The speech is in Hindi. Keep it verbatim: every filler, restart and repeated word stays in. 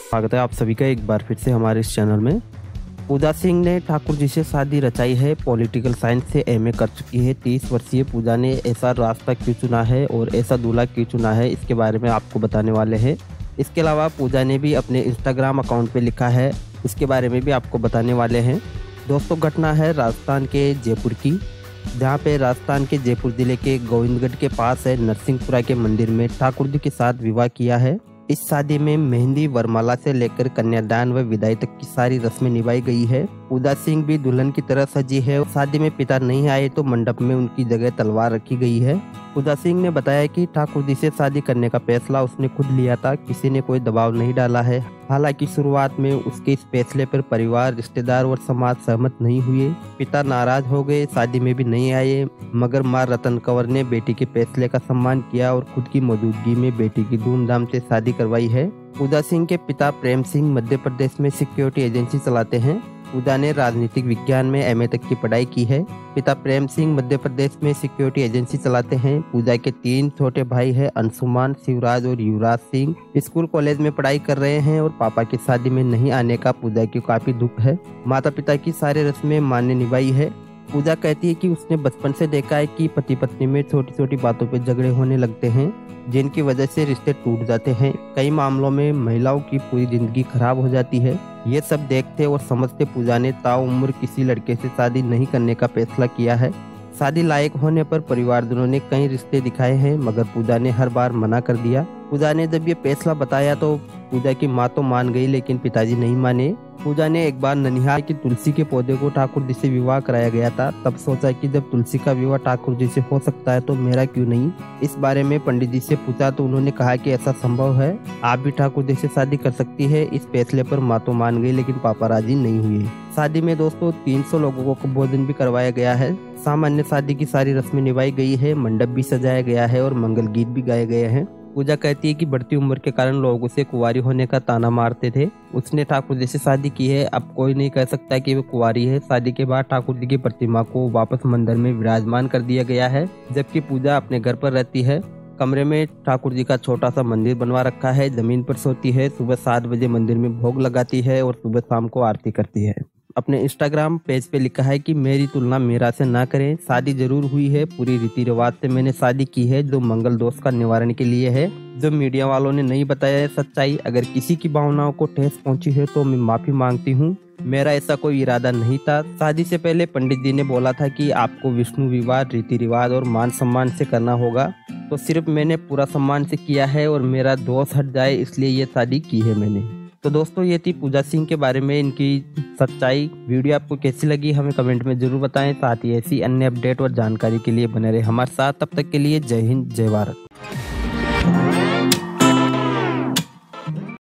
स्वागत है आप सभी का एक बार फिर से हमारे इस चैनल में। पूजा सिंह ने ठाकुर जी से शादी रचाई है। पॉलिटिकल साइंस से एमए कर चुकी है। तीस वर्षीय पूजा ने ऐसा रास्ता क्यों चुना है और ऐसा दूल्हा क्यों चुना है, इसके बारे में आपको बताने वाले हैं। इसके अलावा पूजा ने भी अपने इंस्टाग्राम अकाउंट पे लिखा है, इसके बारे में भी आपको बताने वाले हैं। दोस्तों, घटना है राजस्थान के जयपुर की, जहाँ पे राजस्थान के जयपुर जिले के गोविंदगढ़ के पास है नरसिंहपुरा के मंदिर में ठाकुर जी के साथ विवाह किया है। इस शादी में मेहंदी, वरमाला से लेकर कन्यादान व विदाई तक की सारी रस्में निभाई गई है। पूजा सिंह भी दुल्हन की तरह सजी है। शादी में पिता नहीं आए तो मंडप में उनकी जगह तलवार रखी गई है। पूजा सिंह ने बताया कि ठाकुर जी से शादी करने का फैसला उसने खुद लिया था, किसी ने कोई दबाव नहीं डाला है। हालांकि शुरुआत में उसके इस फैसले पर परिवार, रिश्तेदार और समाज सहमत नहीं हुए। पिता नाराज हो गए, शादी में भी नहीं आए, मगर मां रतन कंवर ने बेटी के फैसले का सम्मान किया और खुद की मौजूदगी में बेटी की धूमधाम से शादी करवाई है। पूजा सिंह के पिता प्रेम सिंह मध्य प्रदेश में सिक्योरिटी एजेंसी चलाते हैं। पूजा ने राजनीतिक विज्ञान में एमए तक की पढ़ाई की है। पिता प्रेम सिंह मध्य प्रदेश में सिक्योरिटी एजेंसी चलाते हैं। पूजा के तीन छोटे भाई हैं, अंशुमान, शिवराज और युवराज सिंह। स्कूल कॉलेज में पढ़ाई कर रहे हैं और पापा की शादी में नहीं आने का पूजा की काफी दुख है। माता पिता की सारी रस्में मां ने निभाई है। पूजा कहती है कि उसने बचपन से देखा है कि पति पत्नी में छोटी छोटी बातों पे झगड़े होने लगते हैं, जिनकी वजह से रिश्ते टूट जाते हैं। कई मामलों में महिलाओं की पूरी जिंदगी खराब हो जाती है। ये सब देखते और समझते पूजा ने ताउम्र किसी लड़के से शादी नहीं करने का फैसला किया है। शादी लायक होने पर परिवारजनों ने कई रिश्ते दिखाए हैं, मगर पूजा ने हर बार मना कर दिया। पूजा ने जब ये फैसला बताया तो पूजा की माँ तो मान गई, लेकिन पिताजी नहीं माने। पूजा ने एक बार ननिहाल की तुलसी के पौधे को ठाकुर जी से विवाह कराया गया था। तब सोचा कि जब तुलसी का विवाह ठाकुर जी से हो सकता है तो मेरा क्यों नहीं। इस बारे में पंडित जी से पूछा तो उन्होंने कहा कि ऐसा संभव है, आप भी ठाकुर जी से शादी कर सकती है। इस फैसले पर माँ तो मान गई, लेकिन पापा राजी नहीं हुए। शादी में दोस्तों तीन सौ लोगों को भोजन भी करवाया गया है। सामान्य शादी की सारी रस्में निभाई गई है। मंडप भी सजाया गया है और मंगल गीत भी गाए गए हैं। पूजा कहती है कि बढ़ती उम्र के कारण लोग उसे कुंवारी होने का ताना मारते थे। उसने ठाकुर जी से शादी की है। अब कोई नहीं कह सकता कि वो कुंवारी है। शादी के बाद ठाकुर जी की प्रतिमा को वापस मंदिर में विराजमान कर दिया गया है, जबकि पूजा अपने घर पर रहती है। कमरे में ठाकुर जी का छोटा सा मंदिर बनवा रखा है। जमीन पर सोती है। सुबह सात बजे मंदिर में भोग लगाती है और सुबह शाम को आरती करती है। अपने इंस्टाग्राम पेज पे लिखा है कि मेरी तुलना मीरा से ना करें। शादी जरूर हुई है, पूरी रीति रिवाज से मैंने शादी की है, जो मंगल दोष का निवारण के लिए है, जो मीडिया वालों ने नहीं बताया है सच्चाई। अगर किसी की भावनाओं को ठेस पहुंची है तो मैं माफी मांगती हूँ। मेरा ऐसा कोई इरादा नहीं था। शादी से पहले पंडित जी ने बोला था कि आपको विष्णु विवाह रीति रिवाज और मान सम्मान से करना होगा, तो सिर्फ मैंने पूरा सम्मान से किया है और मेरा दोष हट जाए इसलिए ये शादी की है मैंने। तो दोस्तों, ये थी पूजा सिंह के बारे में इनकी सच्चाई। वीडियो आपको कैसी लगी हमें कमेंट में जरूर बताएं। साथ ही ऐसी अन्य अपडेट और जानकारी के लिए बने रहे हमारे साथ। तब तक के लिए जय हिंद, जय भारत।